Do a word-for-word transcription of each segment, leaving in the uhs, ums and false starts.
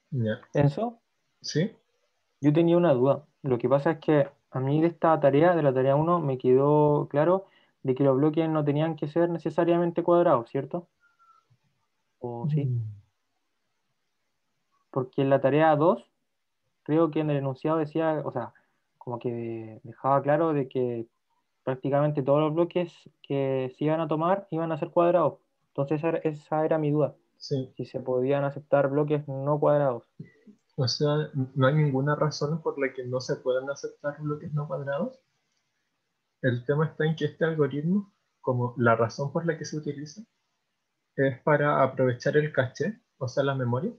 Ya. Enzo, ¿Sí? yo tenía una duda. Lo que pasa es que a mí de esta tarea, de la tarea uno, me quedó claro de que los bloques no tenían que ser necesariamente cuadrados, ¿cierto? ¿O sí? Mm. Porque en la tarea dos creo que en el enunciado decía, o sea, como que dejaba claro de que prácticamente todos los bloques que se iban a tomar iban a ser cuadrados. Entonces esa era esa era mi duda, Sí. si se podían aceptar bloques no cuadrados. O sea, no hay ninguna razón por la que no se puedan aceptar bloques no cuadrados. El tema está en que este algoritmo, como la razón por la que se utiliza, es para aprovechar el caché, o sea, la memoria.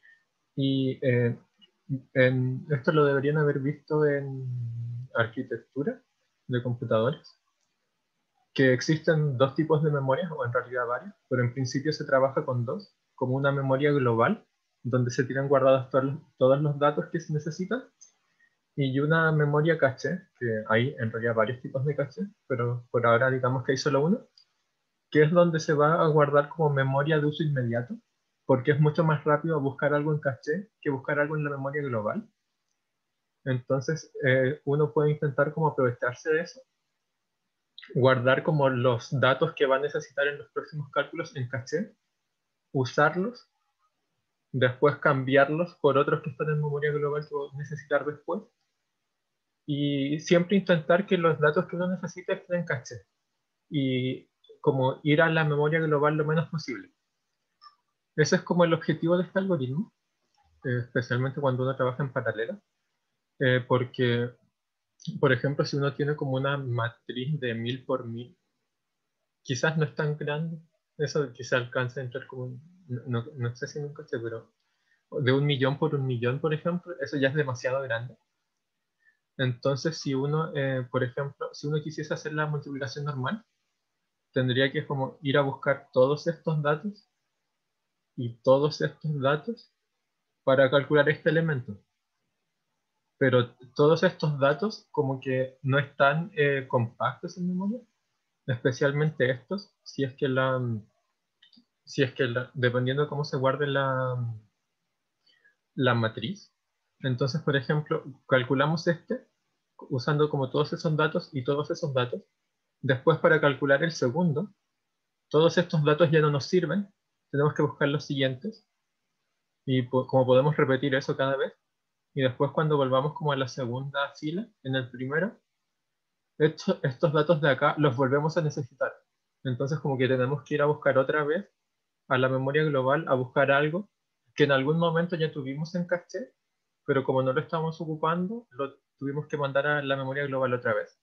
Y eh, en, esto lo deberían haber visto en arquitectura de computadores, que existen dos tipos de memorias, o en realidad varias, pero en principio se trabaja con dos, como una memoria global, donde se tienen guardados todos los, todos los datos que se necesitan, y una memoria caché, que hay en realidad varios tipos de caché, pero por ahora digamos que hay solo uno, que es donde se va a guardar como memoria de uso inmediato, porque es mucho más rápido buscar algo en caché que buscar algo en la memoria global. Entonces, eh, uno puede intentar como aprovecharse de eso, guardar como los datos que va a necesitar en los próximos cálculos en caché, usarlos, después cambiarlos por otros que están en memoria global que va a necesitar después, y siempre intentar que los datos que uno necesita estén en caché, y como ir a la memoria global lo menos posible. Ese es como el objetivo de este algoritmo, eh, especialmente cuando uno trabaja en paralelo, eh, porque, por ejemplo, si uno tiene como una matriz de mil por mil, quizás no es tan grande, eso quizás alcanza a entrar como, un- no, no, no sé si nunca sé, pero de un millón por un millón, por ejemplo, eso ya es demasiado grande. Entonces, si uno, eh, por ejemplo, si uno quisiese hacer la multiplicación normal, tendría que como ir a buscar todos estos datos y todos estos datos para calcular este elemento. Pero todos estos datos como que no están eh, compactos en memoria, especialmente estos, si es que la, si es que la, dependiendo de cómo se guarde la, la matriz. Entonces, por ejemplo, calculamos este usando como todos esos datos y todos esos datos. Después, para calcular el segundo, todos estos datos ya no nos sirven, tenemos que buscar los siguientes, y po- como podemos repetir eso cada vez, y después cuando volvamos como a la segunda fila, en el primero, esto- estos datos de acá los volvemos a necesitar. Entonces como que tenemos que ir a buscar otra vez a la memoria global, a buscar algo que en algún momento ya tuvimos en caché, pero como no lo estamos ocupando, lo tuvimos que mandar a la memoria global otra vez.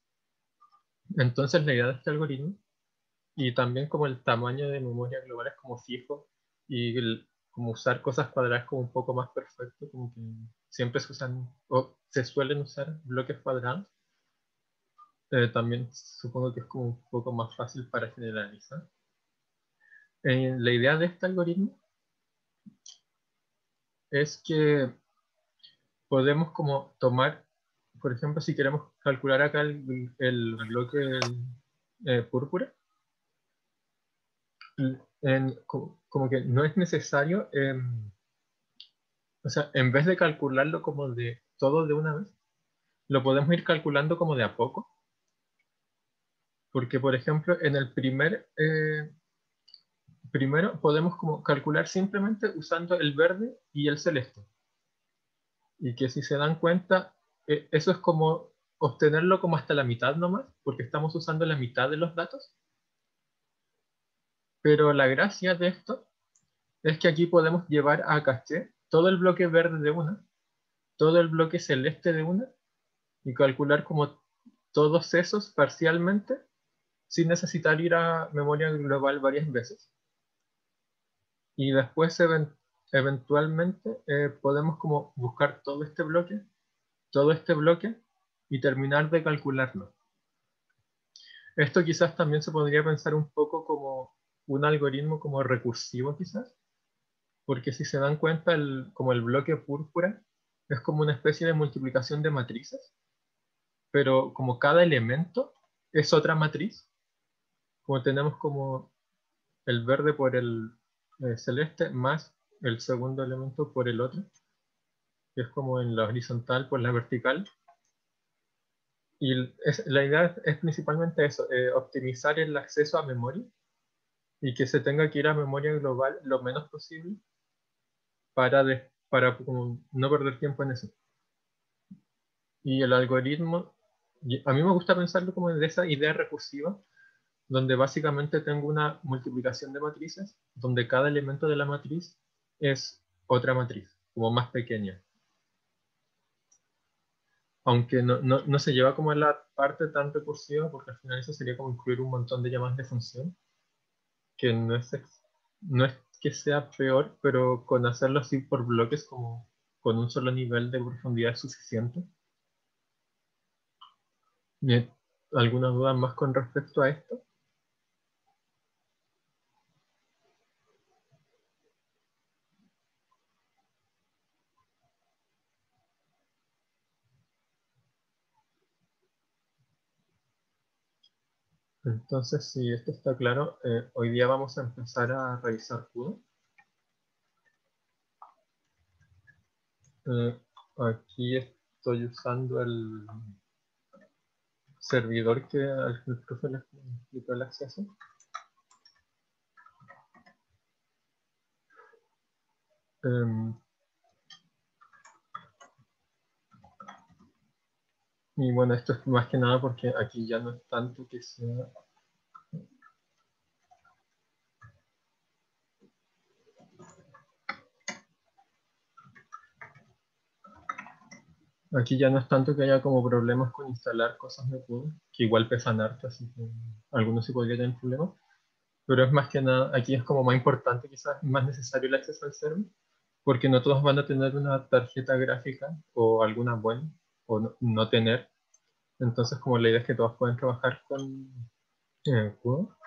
Entonces la idea de este algoritmo, y también como el tamaño de memoria global es como fijo, y el- como usar cosas cuadradas como un poco más perfecto, como que siempre se usan, o se suelen usar bloques cuadrados, eh, también supongo que es como un poco más fácil para generalizar. Eh, la idea de este algoritmo es que podemos como tomar, por ejemplo, si queremos calcular acá el, el bloque eh, púrpura, en- como, como que no es necesario, em, o sea, en vez de calcularlo como de todo de una vez, lo podemos ir calculando como de a poco, porque por ejemplo, en el primer, eh, primero podemos como calcular simplemente usando el verde y el celeste, y que si se dan cuenta, eh, eso es como obtenerlo como hasta la mitad nomás, porque estamos usando la mitad de los datos. Pero la gracia de esto es que aquí podemos llevar a caché todo el bloque verde de una, todo el bloque celeste de una, y calcular como todos esos parcialmente sin necesitar ir a memoria global varias veces. Y después even- eventualmente eh, podemos como buscar todo este bloque, todo este bloque y terminar de calcularlo. Esto quizás también se podría pensar un poco como un algoritmo como recursivo quizás, porque si se dan cuenta, el, como el bloque púrpura es como una especie de multiplicación de matrices, pero como cada elemento es otra matriz, como tenemos como el verde por el eh, celeste más el segundo elemento por el otro, que es como en la horizontal por la vertical. Y es, la idea es principalmente eso, eh, optimizar el acceso a memoria y que se tenga que ir a memoria global lo menos posible para, de, para como, no perder tiempo en eso. Y el algoritmo, a mí me gusta pensarlo como de esa idea recursiva, donde básicamente tengo una multiplicación de matrices, donde cada elemento de la matriz es otra matriz, como más pequeña. Aunque no, no, no se lleva como en la parte tan recursiva, porque al final eso sería como incluir un montón de llamadas de función, que no es, no es que sea peor, pero con hacerlo así por bloques como con un solo nivel de profundidad es suficiente. ¿Alguna duda más con respecto a esto? Entonces, si esto está claro, eh, hoy día vamos a empezar a revisar CUDA. Eh, aquí estoy usando el servidor que al que el profe le explicó el acceso. Um, y bueno, esto es más que nada porque aquí ya no es tanto que sea... Aquí ya no es tanto que haya como problemas con instalar cosas de CUDA, que igual pesan harto, así que algunos sí podrían tener problemas. Pero es más que nada, aquí es como más importante, quizás más necesario el acceso al server, porque no todos van a tener una tarjeta gráfica o alguna buena, o no, no tener. Entonces, como la idea es que todos puedan trabajar con eh, CUDA.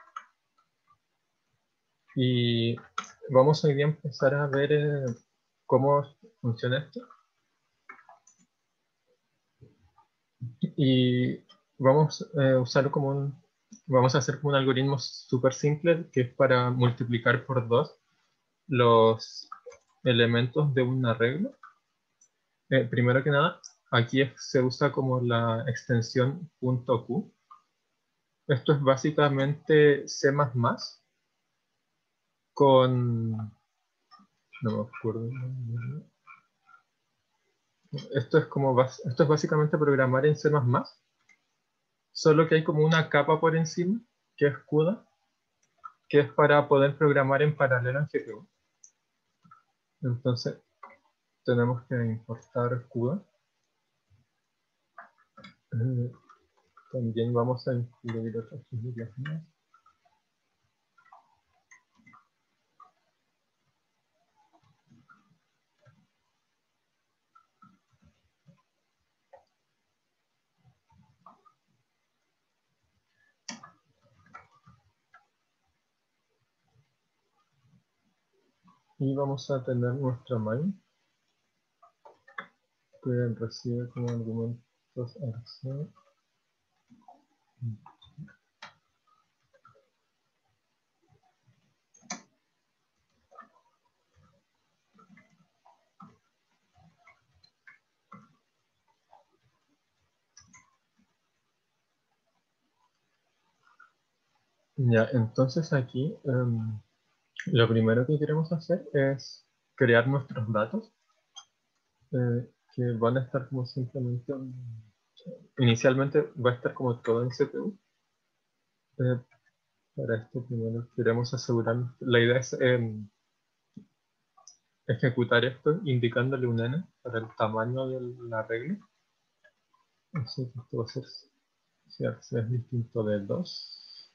Y vamos hoy día a empezar a ver eh, cómo funciona esto. Y vamos a usar como un, vamos a hacer como un algoritmo súper simple que es para multiplicar por dos los elementos de un arreglo. Eh, primero que nada, aquí es- se usa como la extensión .q. Esto es básicamente C++ con... No me acuerdo. Esto es, como, bas- esto es básicamente programar en C++, solo que hay como una capa por encima, que es CUDA, que es para poder programar en paralelo en G P U. Entonces, tenemos que importar CUDA. Eh, también vamos a incluir otras librerías más. Y vamos a tener nuestra main, que recibe como argumentos argc. Ya, entonces aquí um, lo primero que queremos hacer es crear nuestros datos, eh, que van a estar como simplemente, inicialmente va a estar como todo en C P U. Eh, para esto primero queremos asegurar, la idea es eh, ejecutar esto indicándole un n para el tamaño del arreglo. Así que esto va a ser, si es distinto de dos.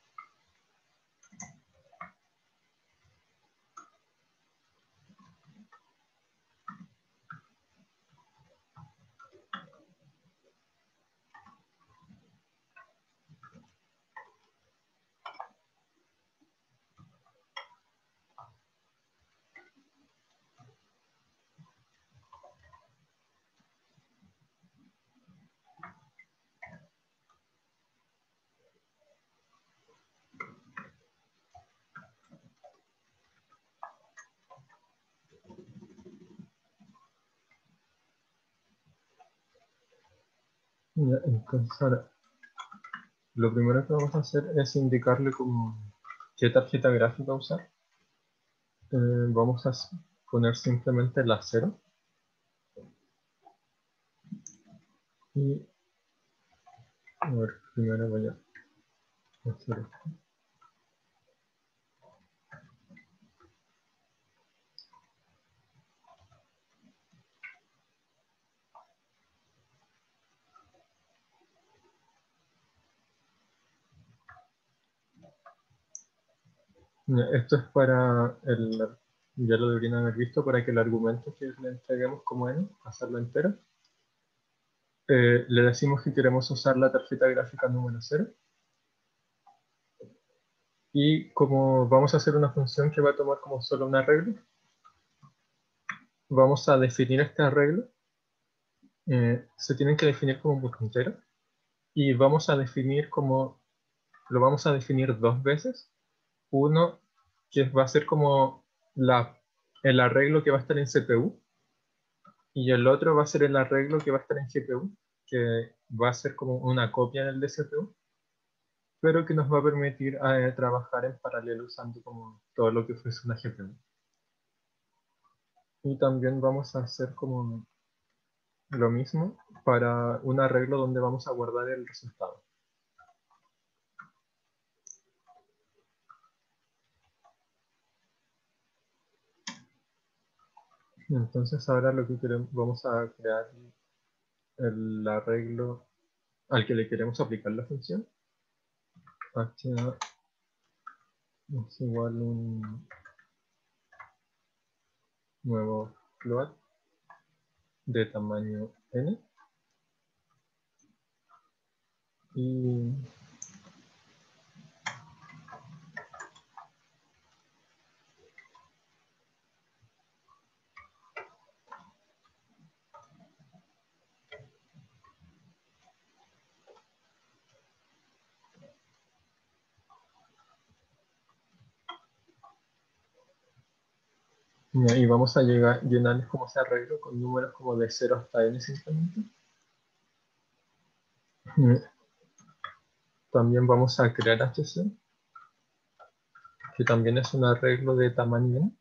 Entonces ahora, lo primero que vamos a hacer es indicarle como qué tarjeta gráfica usar. Eh, vamos a poner simplemente la cero. Y, a ver, primero voy a hacer esto. Esto es para el, ya lo deberían haber visto, para que el argumento que le entreguemos como n, hacerlo entero. Eh, le decimos que queremos usar la tarjeta gráfica número cero. Y como vamos a hacer una función que va a tomar como solo un arreglo, vamos a definir este arreglo. Eh, se tienen que definir como un puntero. Y vamos a definir como, lo vamos a definir dos veces. Uno que va a ser como la, el arreglo que va a estar en C P U. Y el otro va a ser el arreglo que va a estar en G P U, que va a ser como una copia del de C P U, pero que nos va a permitir eh, trabajar en paralelo usando como todo lo que fuese una G P U. Y también vamos a hacer como lo mismo para un arreglo donde vamos a guardar el resultado. Entonces ahora lo que queremos, vamos a crear el arreglo al que le queremos aplicar la función. H A es igual a un nuevo float de tamaño n. Y Y vamos a llegar, llenar como ese arreglo con números como de cero hasta n simplemente. También vamos a crear H C, que también es un arreglo de tamaño n.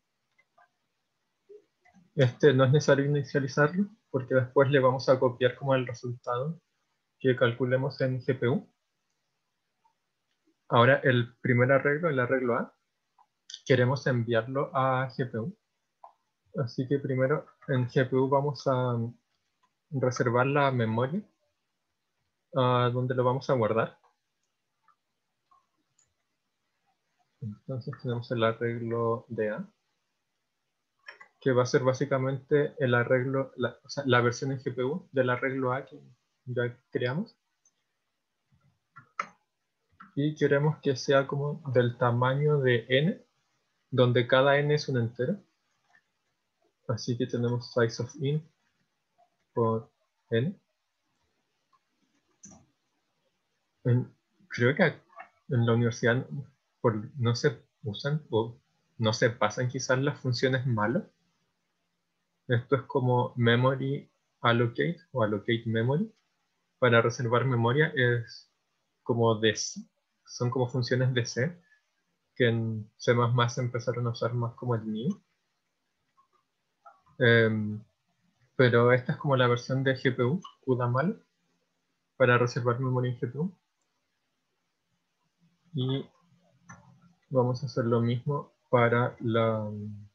Este no es necesario inicializarlo, porque después le vamos a copiar como el resultado que calculemos en G P U. Ahora el primer arreglo, el arreglo A, queremos enviarlo a G P U. Así que primero en G P U vamos a reservar la memoria uh, donde lo vamos a guardar. Entonces tenemos el arreglo de A, que va a ser básicamente el arreglo, la, o sea, la versión en G P U del arreglo A que ya creamos. Y queremos que sea como del tamaño de n, donde cada n es un entero. Así que tenemos size of int por n. En, creo que en la universidad por, no se usan o no se pasan quizás las funciones malo. Esto es como memory allocate o allocate memory. Para reservar memoria es como de, son como funciones de C que en C más más se empezaron a usar más como el new. Um, pero esta es como la versión de G P U, CUDA-malo, para reservar memoria en G P U. Y vamos a hacer lo mismo para la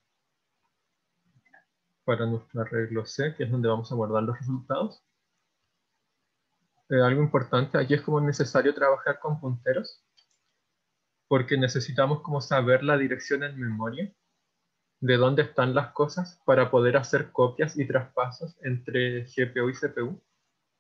para nuestro arreglo C, que es donde vamos a guardar los resultados. Eh, algo importante, aquí es como necesario trabajar con punteros, porque necesitamos como saber la dirección en memoria de dónde están las cosas para poder hacer copias y traspasos entre G P U y C P U.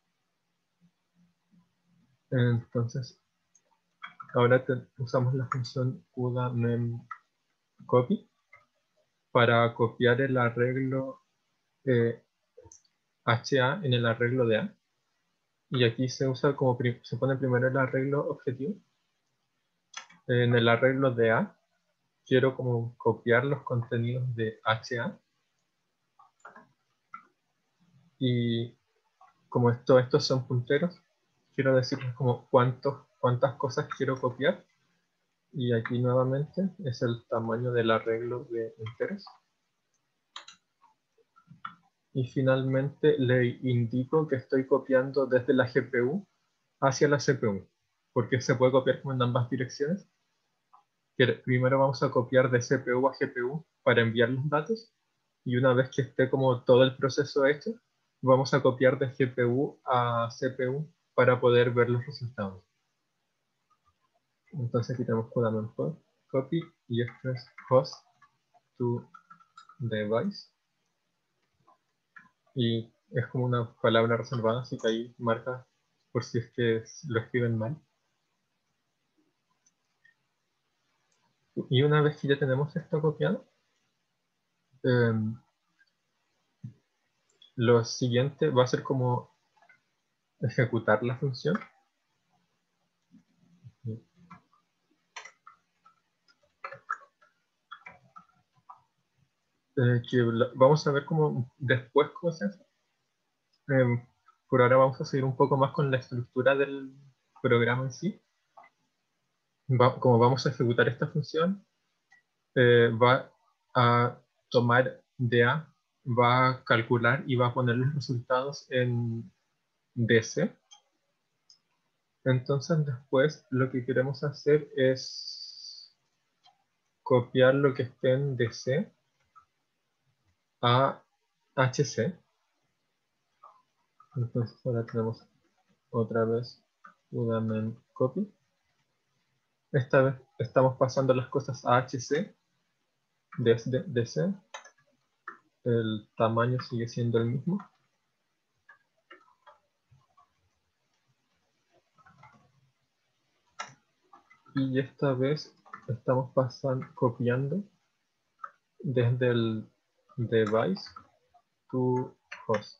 Entonces, ahora te, usamos la función CUDA memcopy para copiar el arreglo eh, H A en el arreglo de A. Y aquí se usa como, se pone primero el arreglo objetivo. En el arreglo de A, quiero como copiar los contenidos de H A. Y como esto, estos son punteros, quiero decirles como cuántos, cuántas cosas quiero copiar. Y aquí nuevamente es el tamaño del arreglo de enteros. Y finalmente le indico que estoy copiando desde la G P U hacia la C P U, porque se puede copiar como en ambas direcciones. Primero vamos a copiar de C P U a G P U para enviar los datos, y una vez que esté como todo el proceso hecho, vamos a copiar de G P U a C P U para poder ver los resultados. Entonces aquí tenemos Qdaemon copy y esto es host to device. Y es como una palabra reservada, así que ahí marca por si es que lo escriben mal. Y una vez que ya tenemos esto copiado, eh, lo siguiente va a ser como ejecutar la función. Eh, que la, vamos a ver cómo después cómo se hace. Eh, por ahora vamos a seguir un poco más con la estructura del programa en sí. Va, como vamos a ejecutar esta función, eh, va a tomar D A, va a calcular y va a poner los resultados en D C. Entonces después lo que queremos hacer es copiar lo que esté en D C a H C. Entonces ahora tenemos otra vez Qdaemon copy. Esta vez estamos pasando las cosas a H C desde D C. El tamaño sigue siendo el mismo. Y esta vez estamos pasando, copiando desde el device to host.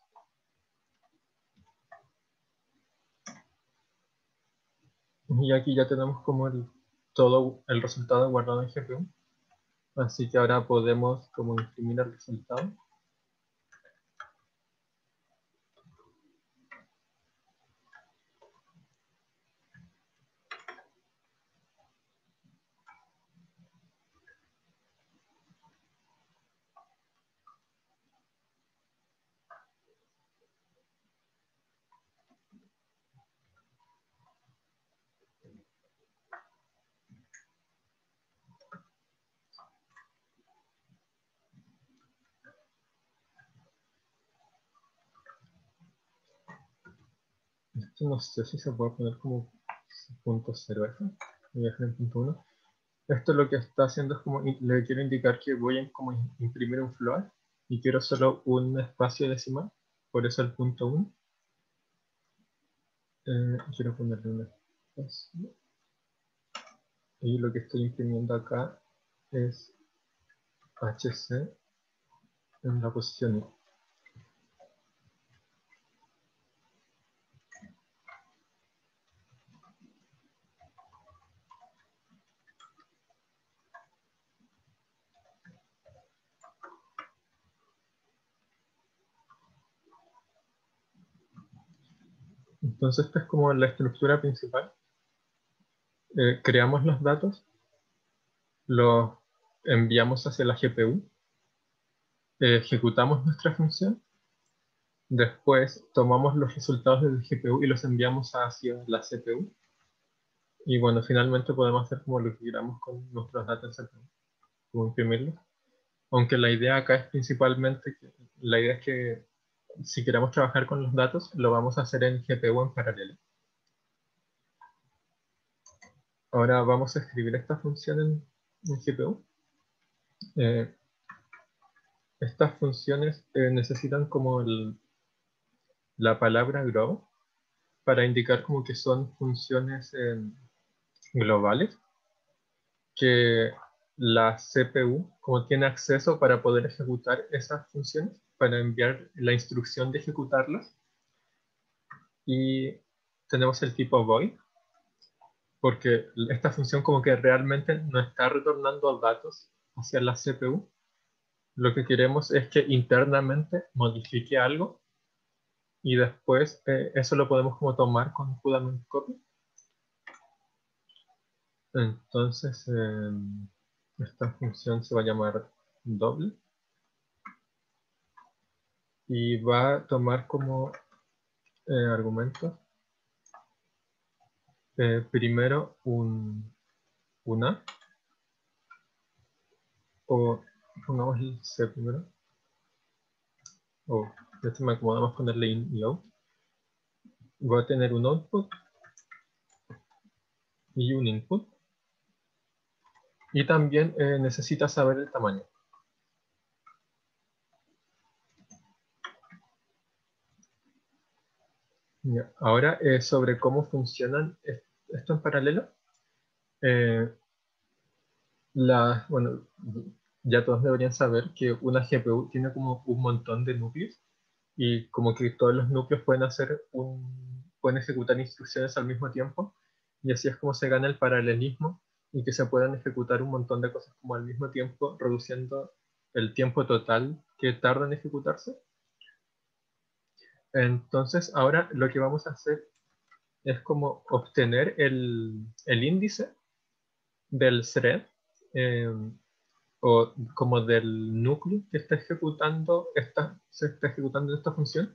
Y aquí ya tenemos como el, todo el resultado guardado en G P U. Así que ahora podemos como imprimir el resultado. Esto no sé si se puede poner como punto cero F. Voy a dejar en punto uno. Esto lo que está haciendo es como, le quiero indicar que voy a como imprimir un float y quiero solo un espacio decimal, por eso el punto uno. Eh, quiero ponerle un espacio. Y lo que estoy imprimiendo acá es H C en la posición I. Entonces esta es como la estructura principal. Eh, creamos los datos, los enviamos hacia la G P U, eh, ejecutamos nuestra función, después tomamos los resultados del G P U y los enviamos hacia la C P U. Y bueno, finalmente podemos hacer como lo que queramos con nuestros datos en C P U, como imprimirlos. Aunque la idea acá es principalmente, que, la idea es que si queremos trabajar con los datos, lo vamos a hacer en G P U en paralelo. Ahora vamos a escribir esta función en, en G P U. Eh, estas funciones eh, necesitan como el, la palabra grow para indicar como que son funciones eh, globales que la C P U como tiene acceso para poder ejecutar esas funciones, para enviar la instrucción de ejecutarlas. Y tenemos el tipo void, porque esta función como que realmente no está retornando datos hacia la C P U. Lo que queremos es que internamente modifique algo y después eh, eso lo podemos como tomar con fundament copy. Entonces eh, esta función se va a llamar doble y va a tomar como eh, argumento eh, primero un, una o pongamos el C primero, o esto me acomodamos ponerle in y out. Va a tener un output y un input, y también eh, necesita saber el tamaño. Ya. Ahora eh, sobre cómo funcionan esto en paralelo. Eh, la, bueno, ya todos deberían saber que una G P U tiene como un montón de núcleos y como que todos los núcleos pueden hacer un, pueden ejecutar instrucciones al mismo tiempo, y así es como se gana el paralelismo y que se puedan ejecutar un montón de cosas como al mismo tiempo, reduciendo el tiempo total que tarda en ejecutarse. Entonces ahora lo que vamos a hacer es como obtener el, el índice del thread eh, o como del núcleo que está ejecutando esta, se está ejecutando esta función.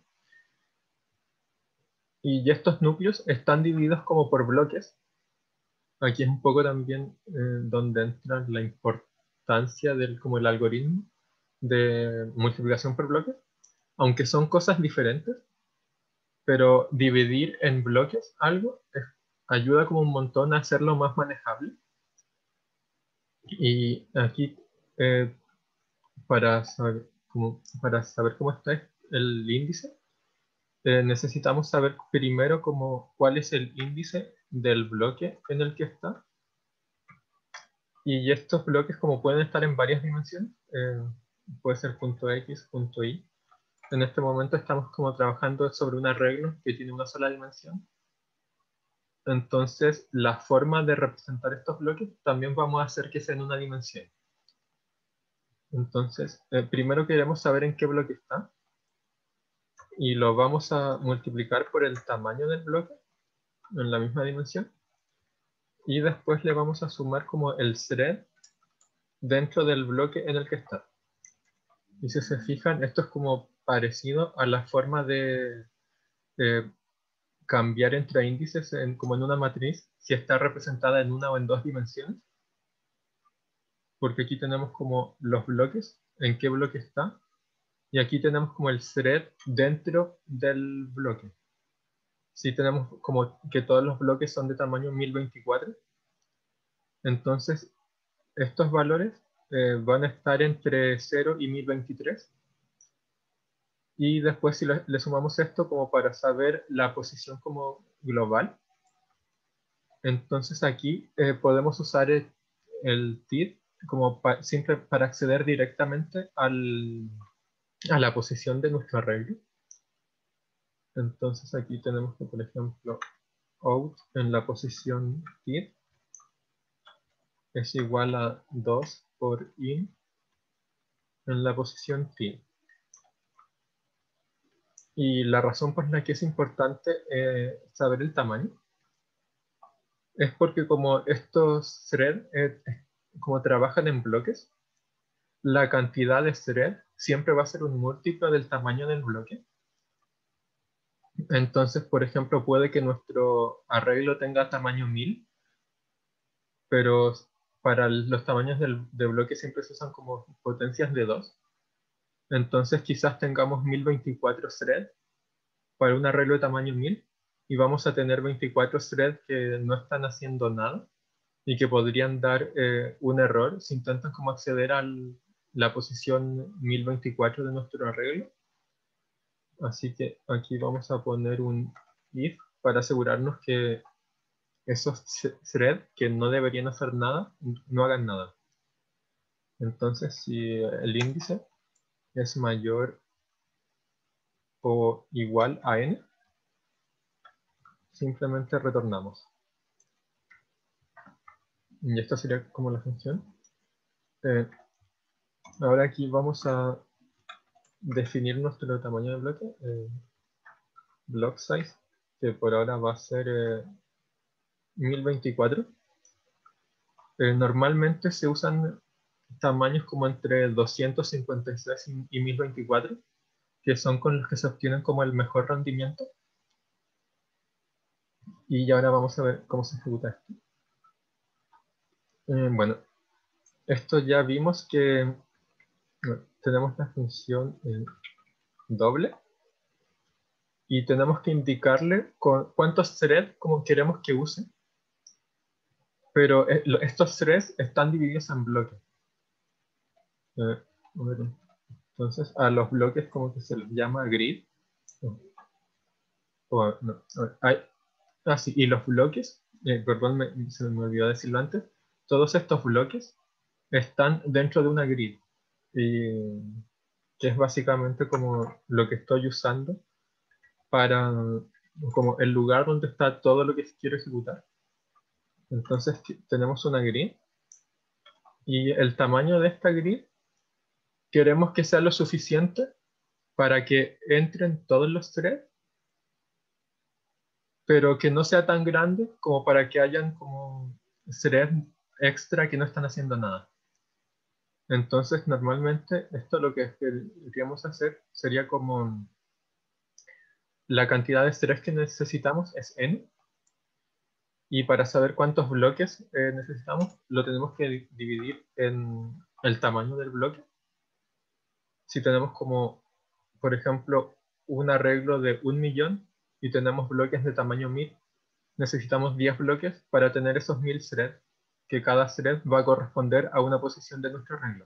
Y estos núcleos están divididos como por bloques. Aquí es un poco también eh, donde entra la importancia del como el algoritmo de multiplicación por bloques, aunque son cosas diferentes, pero dividir en bloques algo es, ayuda como un montón a hacerlo más manejable. Y aquí eh, para, saber, como, para saber cómo está el índice, eh, necesitamos saber primero como cuál es el índice del bloque en el que está. Y estos bloques como pueden estar en varias dimensiones, eh, puede ser punto X, punto Y. En este momento estamos como trabajando sobre un arreglo que tiene una sola dimensión. Entonces la forma de representar estos bloques también vamos a hacer que sea en una dimensión. Entonces eh, primero queremos saber en qué bloque está y lo vamos a multiplicar por el tamaño del bloque en la misma dimensión, y después le vamos a sumar como el thread dentro del bloque en el que está. Y si se fijan, esto es como parecido a la forma de eh, cambiar entre índices en, como en una matriz, si está representada en una o en dos dimensiones, porque aquí tenemos como los bloques, en qué bloque está, y aquí tenemos como el thread dentro del bloque. Si tenemos como que todos los bloques son de tamaño mil veinticuatro, entonces estos valores eh, van a estar entre cero y mil veintitrés. Y después si le, le sumamos esto como para saber la posición como global, entonces aquí eh, podemos usar el, el T I D como pa, siempre para acceder directamente al, a la posición de nuestro arreglo. Entonces aquí tenemos que, por ejemplo, out en la posición T I D es igual a dos por in en la posición T I D. Y la razón por la que es importante eh, saber el tamaño es porque como estos threads eh, como trabajan en bloques, la cantidad de thread siempre va a ser un múltiplo del tamaño del bloque. Entonces, por ejemplo, puede que nuestro arreglo tenga tamaño mil, pero para los tamaños del, de bloque siempre se usan como potencias de dos. Entonces quizás tengamos mil veinticuatro threads para un arreglo de tamaño mil, y vamos a tener veinticuatro threads que no están haciendo nada y que podrían dar eh, un error si intentan como acceder a la posición mil veinticuatro de nuestro arreglo. Así que aquí vamos a poner un if para asegurarnos que esos threads que no deberían hacer nada, no hagan nada. Entonces si el índice es mayor o igual a n, simplemente retornamos. Y esta sería como la función. Eh, ahora aquí vamos a definir nuestro tamaño de bloque. Eh, block size, que por ahora va a ser eh, mil veinticuatro. Eh, normalmente se usan tamaños como entre doscientos cincuenta y seis y mil veinticuatro, que son con los que se obtienen como el mejor rendimiento. Y ahora vamos a ver cómo se ejecuta esto. Eh, bueno, esto ya vimos que bueno, tenemos la función eh, doble y tenemos que indicarle con cuántos threads como queremos que use, pero eh, lo- estos threads están divididos en bloques. Eh, a ver, entonces a los bloques como que se les llama grid. O, o, no, a ver, hay, ah, sí, y los bloques, eh, perdón, me- se me olvidó decirlo antes, todos estos bloques están dentro de una grid, y que es básicamente como lo que estoy usando para como el lugar donde está todo lo que quiero ejecutar. Entonces t- tenemos una grid y el tamaño de esta grid queremos que sea lo suficiente para que entren todos los threads, pero que no sea tan grande como para que hayan como threads extra que no están haciendo nada. Entonces normalmente esto lo que queríamos hacer sería como la cantidad de threads que necesitamos es n, y para saber cuántos bloques eh, necesitamos lo tenemos que di- dividir en el tamaño del bloque. Si tenemos como, por ejemplo, un arreglo de un millón y tenemos bloques de tamaño mil, necesitamos diez bloques para tener esos mil threads, que cada thread va a corresponder a una posición de nuestro arreglo.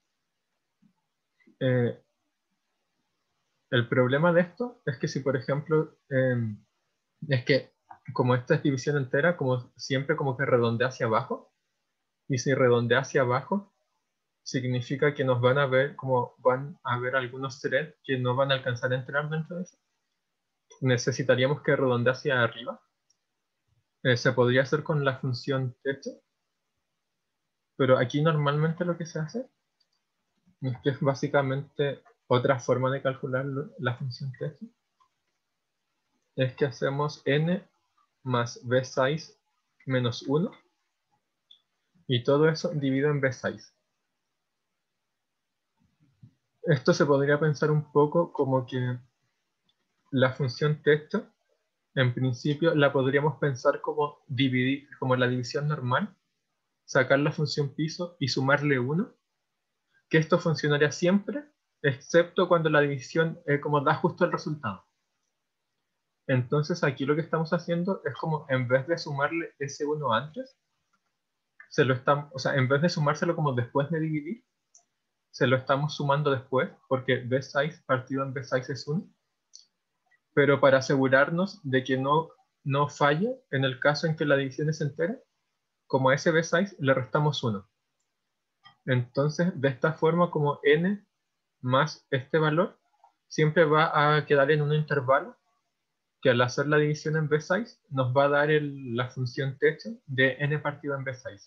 Eh, el problema de esto es que si, por ejemplo, eh, es que como esta es división entera, como siempre como que redondea hacia abajo, y si redondea hacia abajo, significa que nos van a ver como van a haber algunos threads que no van a alcanzar a entrar dentro de eso. Necesitaríamos que redondee hacia arriba. Eh, se podría hacer con la función techo, pero aquí normalmente lo que se hace es que es básicamente otra forma de calcular la función techo. Es que hacemos n más bsize menos uno y todo eso dividido en bsize. Esto se podría pensar un poco como que la función texto, en principio, la podríamos pensar como dividir, como la división normal, sacar la función piso y sumarle uno, que esto funcionaría siempre, excepto cuando la división eh, como da justo el resultado. Entonces aquí lo que estamos haciendo es como en vez de sumarle ese uno antes, se lo estamos, o sea, en vez de sumárselo como después de dividir, se lo estamos sumando después, porque bsize partido en bsize es uno, pero para asegurarnos de que no, no falle en el caso en que la división es entera, como a ese bsize le restamos uno. Entonces, de esta forma, como n más este valor, siempre va a quedar en un intervalo que al hacer la división en bsize nos va a dar el, la función techo de n partido en bsize.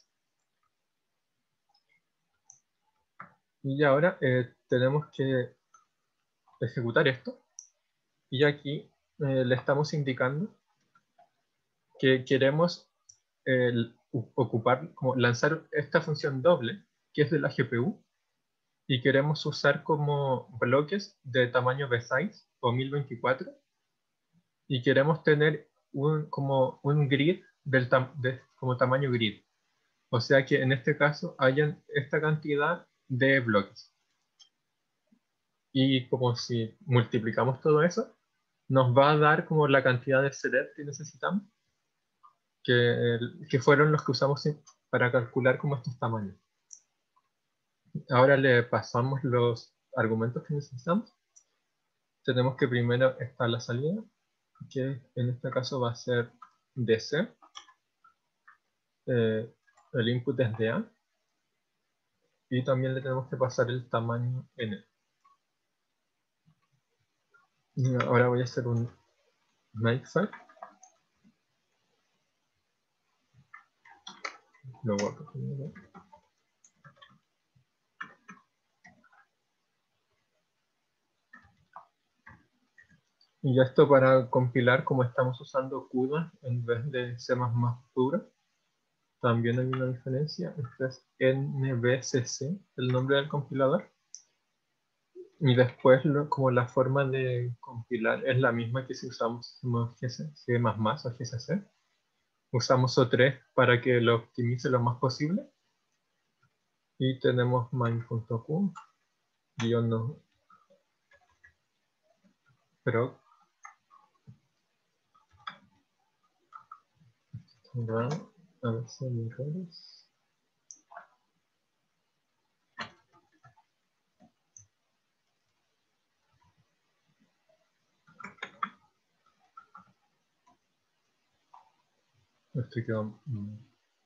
Y ahora eh, tenemos que ejecutar esto. Y aquí eh, le estamos indicando que queremos eh, ocupar, como lanzar esta función doble, que es de la G P U, y queremos usar como bloques de tamaño bsize o mil veinticuatro, y queremos tener un, como un grid del tam de, como tamaño grid. O sea que en este caso hayan esta cantidad de bloques. Y como si multiplicamos todo eso, nos va a dar como la cantidad de threads que necesitamos, que, que fueron los que usamos para calcular como estos tamaños. Ahora le pasamos los argumentos que necesitamos. Tenemos que primero está la salida, que en este caso va a ser D C. Eh, el input es de A. Y también le tenemos que pasar el tamaño N. Y ahora voy a hacer un makefile. Lo guardo primero. Y esto para compilar, como estamos usando CUDA en vez de C++ puro, también hay una diferencia. Este es N B C C, el nombre del compilador. Y después, lo- como la forma de compilar es la misma que si usamos C++ C++ o G C C. Usamos O tres para que lo optimice lo más posible. Y tenemos main.q, guión no, pero a ver si hay errores. Esto quedó. mm,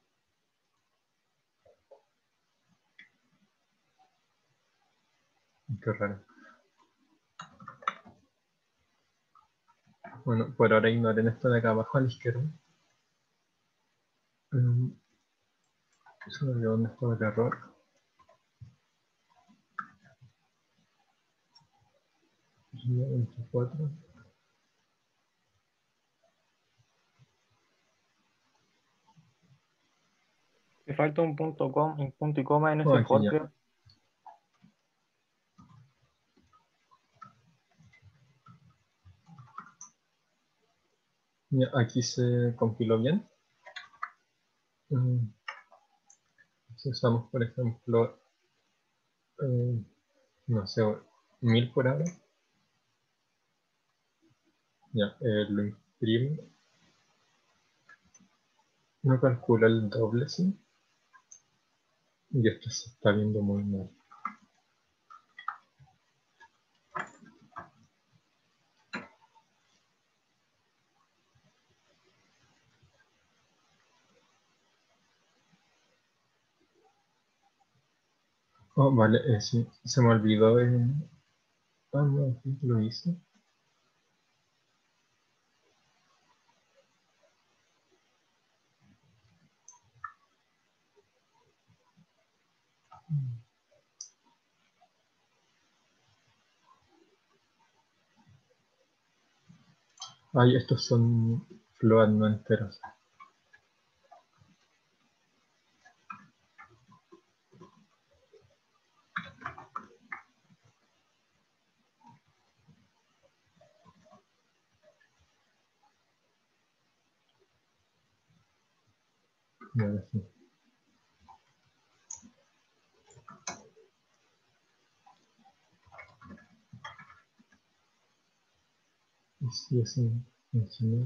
Qué raro. Bueno, por ahora ignoren esto de acá abajo a la izquierda. Um, se me olvidó dónde estaba el error. veinticuatro. Me falta un punto, com, un punto y coma en Oh, ese aquí for, ya. creo. Ya, aquí se compiló bien. Um, si usamos, por ejemplo, eh, no sé, mil por hora. Ya, eh, lo imprimo. No calcula el doble, sí. Y esto se está viendo muy mal. Oh, vale, eh, sí, se me olvidó. Eh... Ah, no, aquí lo hice. Ay, estos son float no enteros. Y ahora sí. Y sí, es un enseñar.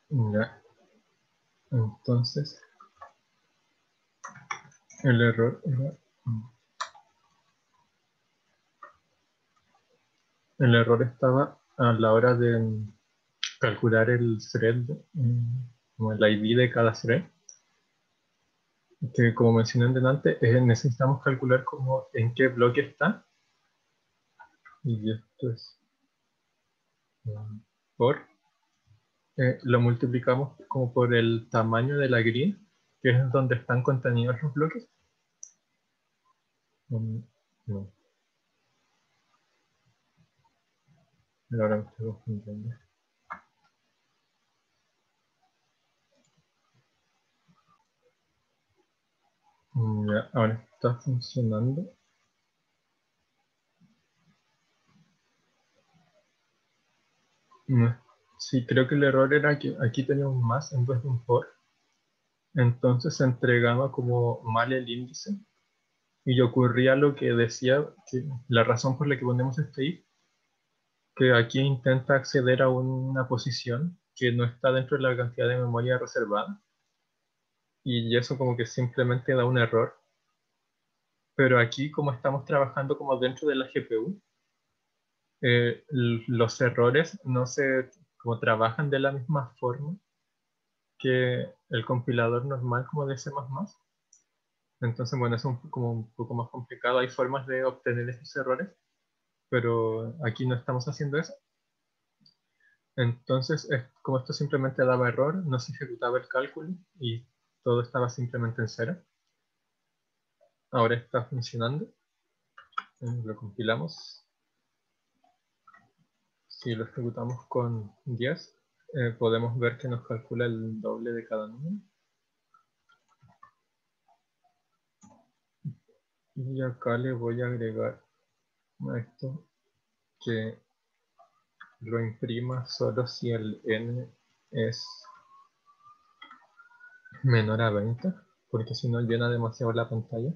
Ya. Entonces, el error era... El error estaba a la hora de calcular el thread, como el I D de cada thread, que como mencioné antes, eh, necesitamos calcular como en qué bloque está, y esto es um, por, eh, lo multiplicamos como por el tamaño de la grid, que es donde están contenidos los bloques. Um, no. Pero ahora me estoy confundiendo. Mm, ya, ahora está funcionando. Mm, Sí, creo que el error era que aquí tenía un más en vez de un por. Entonces se entregaba como mal el índice y ocurría lo que decía, que la razón por la que ponemos este if, que aquí intenta acceder a una posición que no está dentro de la cantidad de memoria reservada, y eso como que simplemente da un error. Pero aquí, como estamos trabajando como dentro de la G P U, eh, los errores no se como trabajan de la misma forma que el compilador normal como de C más más. Entonces, bueno, es un, como un poco más complicado. Hay formas de obtener esos errores, pero aquí no estamos haciendo eso. Entonces, es, como esto simplemente daba error, no se ejecutaba el cálculo y todo estaba simplemente en cero. Ahora está funcionando. Eh, Lo compilamos. Si lo ejecutamos con diez, eh, podemos ver que nos calcula el doble de cada número. Y acá le voy a agregar a esto que lo imprima solo si el n es menor a veinte, porque si no llena demasiado la pantalla.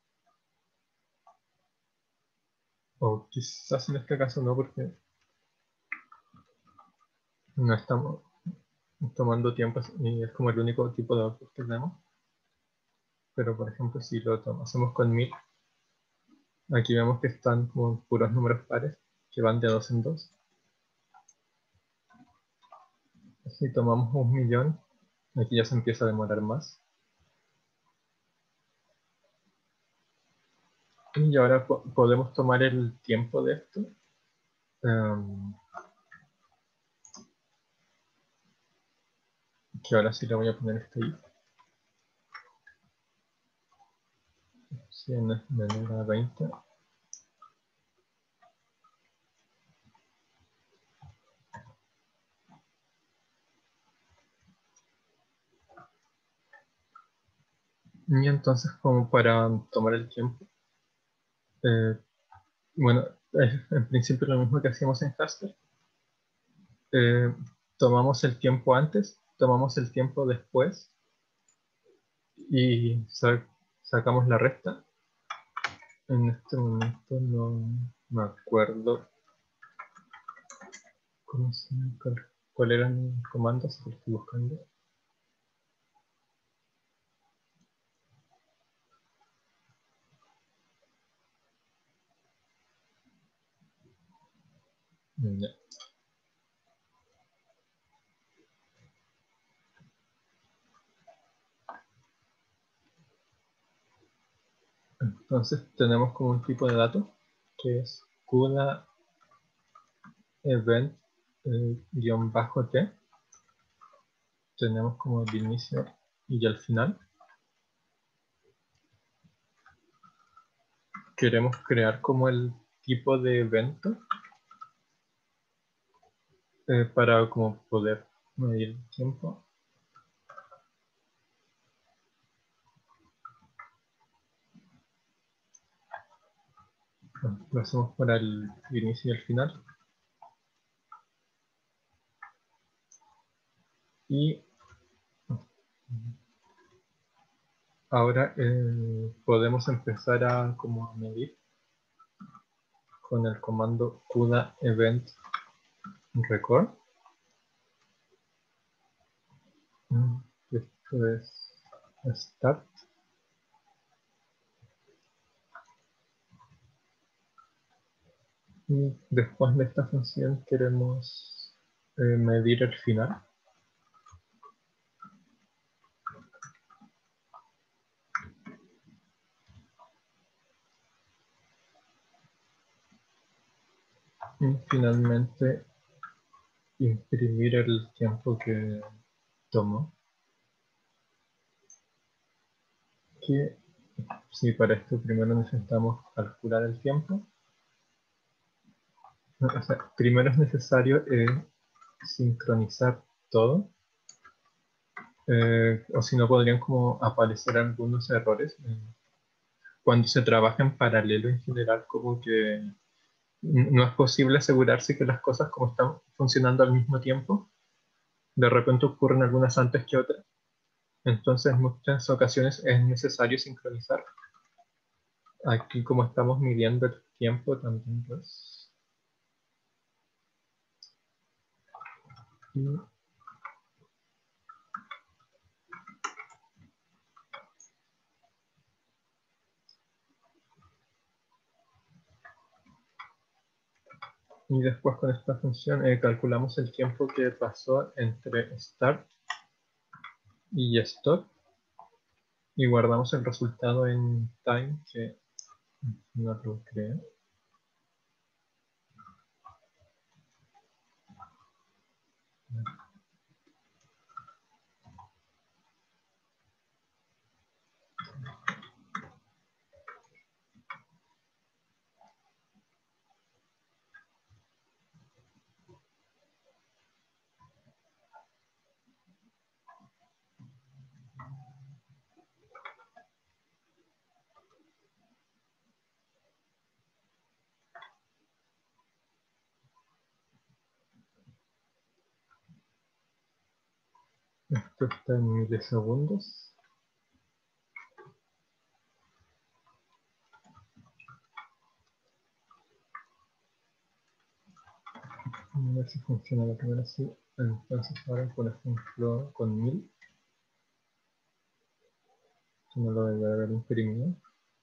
O quizás en este caso no, porque no estamos tomando tiempo y es como el único tipo de output que tenemos. Pero por ejemplo, si lo hacemos con mil, aquí vemos que están como puros números pares que van de dos en dos. Si tomamos un millón, aquí ya se empieza a demorar más. Y ahora po podemos tomar el tiempo de esto. Um, que ahora sí le voy a poner este if. Si n es menor a veinte. Y entonces, como para tomar el tiempo, eh, bueno, es en principio lo mismo que hacíamos en Haskell. Eh, tomamos el tiempo antes, tomamos el tiempo después y sa sacamos la resta. En este momento no me acuerdo cómo se cuál, cuál eran los comandos que estoy buscando. Ya. Entonces tenemos como un tipo de dato que es CUDA event eh, guión bajo t. Tenemos como el inicio y el final. Queremos crear como el tipo de evento eh, para como poder medir el tiempo. Lo hacemos para el inicio y el final. Y ahora eh, podemos empezar a como a medir con el comando CUDA event record. Esto es start. Y después de esta función queremos eh, medir el final. Y finalmente imprimir el tiempo que tomó. Que si para esto primero necesitamos calcular el tiempo. O sea, primero es necesario eh, sincronizar todo. Eh, o si no podrían como aparecer algunos errores. Eh, cuando se trabaja en paralelo en general, como que no es posible asegurarse que las cosas como están funcionando al mismo tiempo. De repente ocurren algunas antes que otras. Entonces en muchas ocasiones es necesario sincronizar. Aquí como estamos midiendo el tiempo también pues. Y Y después con esta función eh, calculamos el tiempo que pasó entre start y stop. Y guardamos el resultado en time, que no lo creo. Esto está en milisegundos. A ver si funciona la primera así. Entonces ahora por ejemplo con mil. Que no lo debe haber imprimido.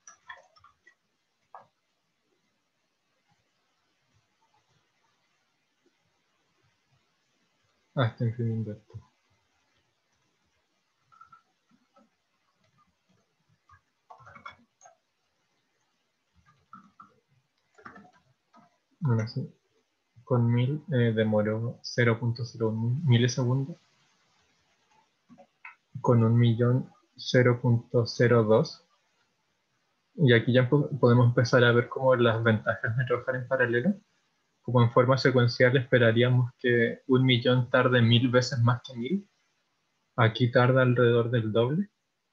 Ah, está imprimiendo esto. Bueno, sí. Con mil eh, demoró cero punto cero uno milisegundos. Con un millón cero punto cero dos. Y aquí ya po podemos empezar a ver como las ventajas de trabajar en paralelo. Como en forma secuencial esperaríamos que un millón tarde mil veces más que mil. Aquí tarda alrededor del doble.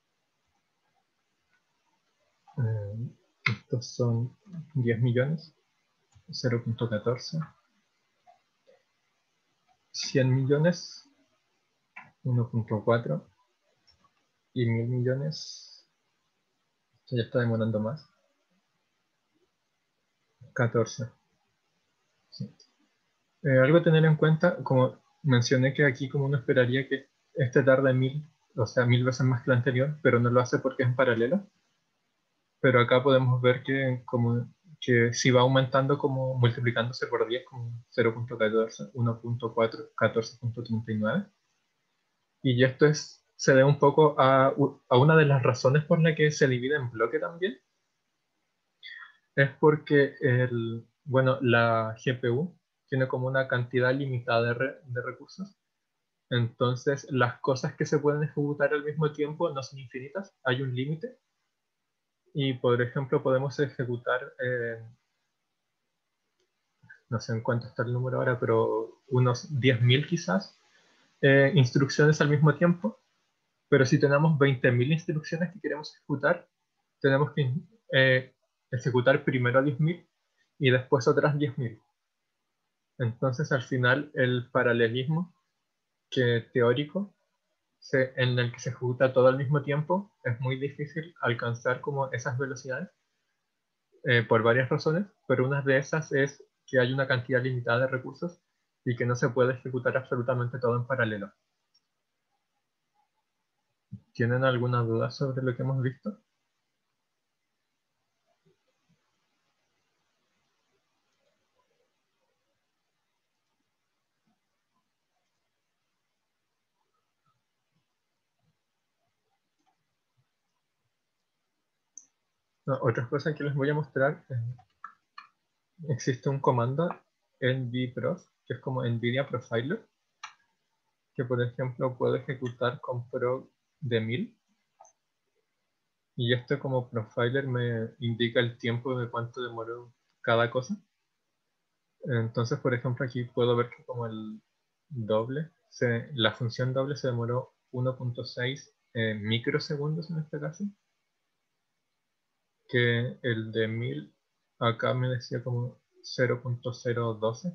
Eh, estos son diez millones. cero punto catorce. cien millones. uno punto cuatro. Y mil millones. Esto ya está demorando más. catorce. Sí. Eh, algo a tener en cuenta, como mencioné que aquí como uno esperaría que este tarde mil, o sea, mil veces más que el anterior, pero no lo hace porque es en paralelo. Pero acá podemos ver que, como, que si va aumentando como multiplicándose por diez, como cero punto catorce, uno punto cuatro, catorce punto treinta y nueve. Y esto es, se debe un poco a, a una de las razones por la que se divide en bloque también. Es porque el, bueno, la G P U tiene como una cantidad limitada de, re, de recursos. Entonces, las cosas que se pueden ejecutar al mismo tiempo no son infinitas, hay un límite. Y, por ejemplo, podemos ejecutar, eh, no sé en cuánto está el número ahora, pero unos diez mil quizás, eh, instrucciones al mismo tiempo. Pero si tenemos veinte mil instrucciones que queremos ejecutar, tenemos que eh, ejecutar primero diez mil y después otras diez mil. Entonces, al final, el paralelismo que teórico se, en el que se ejecuta todo al mismo tiempo, es muy difícil alcanzar como esas velocidades eh, por varias razones, pero una de esas es que hay una cantidad limitada de recursos y que no se puede ejecutar absolutamente todo en paralelo. ¿Tienen alguna duda sobre lo que hemos visto? No, otra cosa que les voy a mostrar, eh, existe un comando en nvprof, que es como NVIDIA Profiler, que por ejemplo puedo ejecutar con proc de mil, y este como profiler me indica el tiempo de cuánto demoró cada cosa. Entonces, por ejemplo, aquí puedo ver que como el doble, se, la función doble se demoró uno punto seis eh, microsegundos en este caso, que el de mil acá me decía como cero punto cero doce.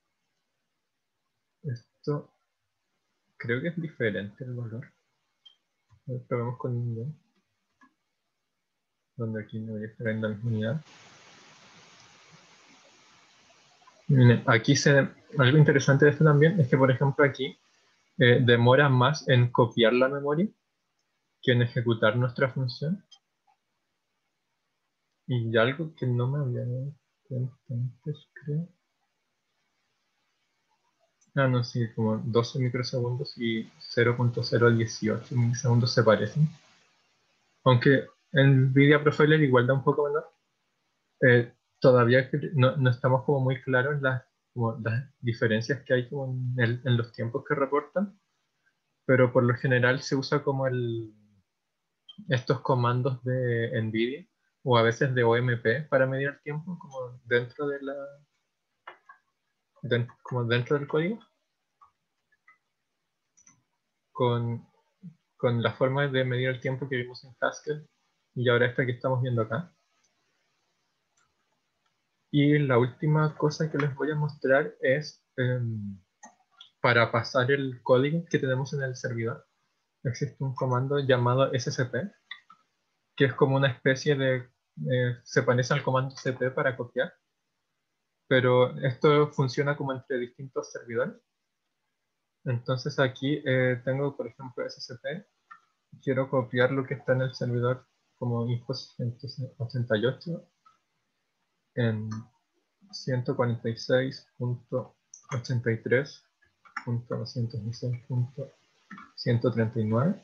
Esto creo que es diferente el valor. A ver, probemos con un donde aquí me voy a estar en la misma unidad. Miren, aquí se, algo interesante de esto también es que, por ejemplo, aquí eh, demora más en copiar la memoria que en ejecutar nuestra función. Y algo que no me había dado cuenta antes, creo. Ah, no, sí, como doce microsegundos y cero punto cero dieciocho milisegundos se parecen. Aunque en NVIDIA Profiler igual da un poco menor. Eh, todavía no, no estamos como muy claros en las, como las diferencias que hay como en, el- en los tiempos que reportan, pero por lo general se usa como el, estos comandos de NVIDIA o a veces de O M P para medir el tiempo como dentro de la den- como dentro del código con, con la forma de medir el tiempo que vimos en Haskell y ahora esta que estamos viendo acá. Y la última cosa que les voy a mostrar es em, para pasar el código que tenemos en el servidor. Existe un comando llamado S C P, que es como una especie de, eh, se parece al comando C P para copiar, pero esto funciona como entre distintos servidores. Entonces aquí eh, tengo, por ejemplo, S C P, quiero copiar lo que está en el servidor como info ciento ochenta y ocho en ciento cuarenta y seis punto ochenta y tres punto doscientos dieciséis punto ciento treinta y nueve.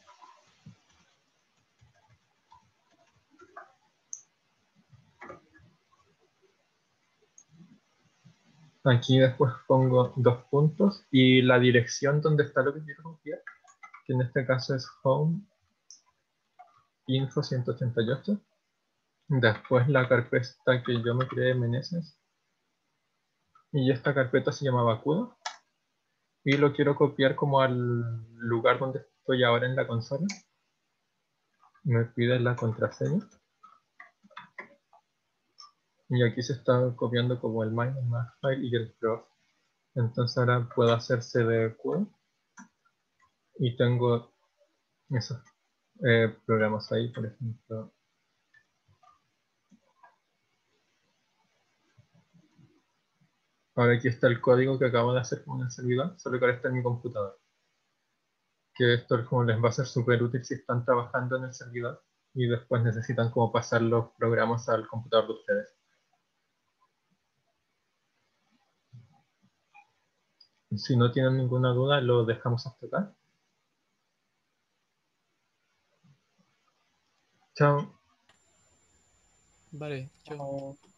Aquí después pongo dos puntos y la dirección donde está lo que quiero copiar, que en este caso es home info ciento ochenta y ocho. Después la carpeta que yo me creé en Meneses, y esta carpeta se llama Bakudo, y lo quiero copiar como al lugar donde estoy ahora en la consola. Me pide la contraseña. Y aquí se está copiando como el minus más file y el prof. Entonces ahora puedo hacer C D Q y tengo esos eh, programas ahí, por ejemplo. Ahora aquí está el código que acabo de hacer con el servidor, solo que ahora está en mi computador. Que esto es como les va a ser súper útil si están trabajando en el servidor y después necesitan como pasar los programas al computador de ustedes. Si no tienen ninguna duda, lo dejamos hasta acá. Chao. Vale, chao. Chao.